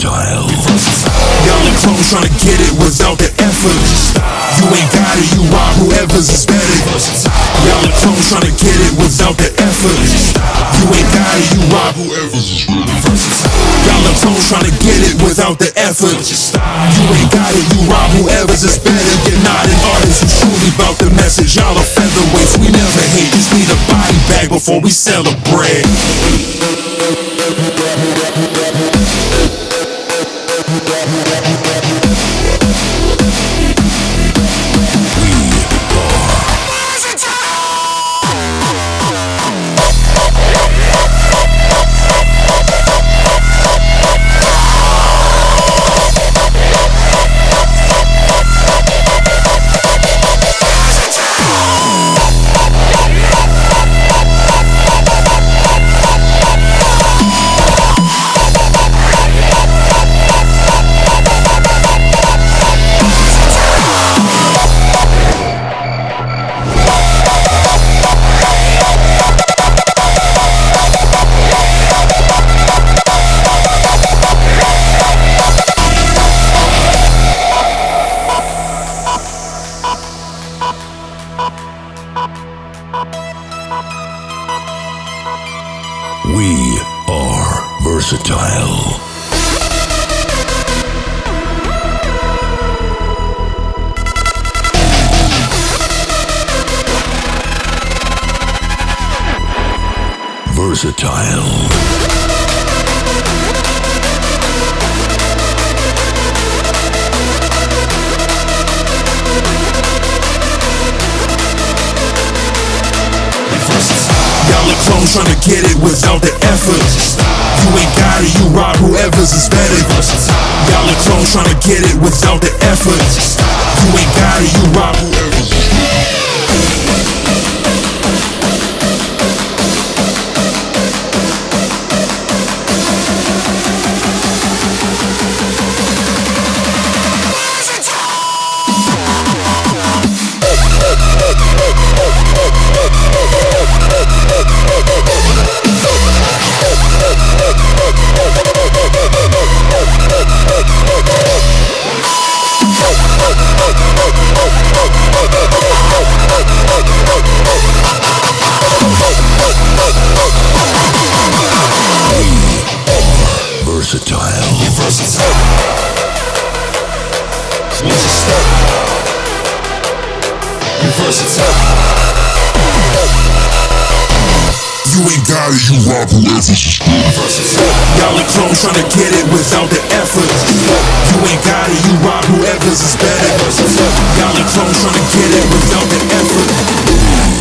versatile. Y'all are clones trying to get it without the effort. You ain't got it, you rob whoever's is better. Y'all are clones trying to get it without the effort. You ain't got it, you rob whoever's is better. Y'all are clones trying to get it without the effort. You ain't got it, you rob whoever's is better. You're not an artist who's truly about the message. Y'all are featherweights, we never hate. Just need a body bag before we celebrate. We are versatile. Versatile. Y'all are clones trying to get it without the effort. You ain't got it, you rob whoever's is better. Y'all are clones trying to get it without the effort. You ain't got it, you rob whoever's is better. Versatile. You ain't got it, you rob whoever's is better. Y'all are clones trying to get it without the effort. You ain't got it, you rob whoever's is better. Y'all are clones trying to get it without the effort.